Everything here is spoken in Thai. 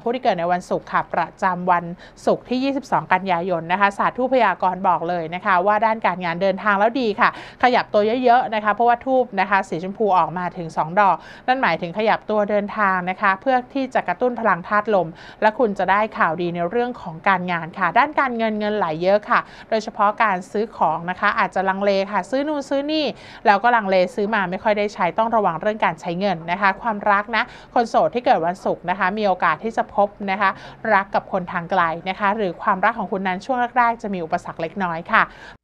ผู้ที่เกิดในวันศุกร์ค่ะประจำวันศุกร์ที่ 22 กันยายนนะคะศาสตร์ทูปพยากรณ์บอกเลยนะคะว่าด้านการงานเดินทางแล้วดีค่ะขยับตัวเยอะๆนะคะเพราะว่าทูปนะคะสีชมพูออกมาถึง2ดอกนั่นหมายถึงขยับตัวเดินทางนะคะเพื่อที่จะกระตุ้นพลังธาตุลมและคุณจะได้ข่าวดีในเรื่องของการงานค่ะด้านการเงินไหลเยอะค่ะโดยเฉพาะการซื้อของนะคะอาจจะลังเลค่ะซื้อนู่นซื้อนี่แล้วก็ลังเลซื้อมาไม่ค่อยได้ใช้ต้องระวังเรื่องการใช้เงินนะคะความรักนะคนโสดที่เกิดวันศุกร์นะคะมีโอกาสที่จะพบนะคะรักกับคนทางไกลนะคะหรือความรักของคุณนั้นช่วงแรกๆจะมีอุปสรรคเล็กน้อยค่ะ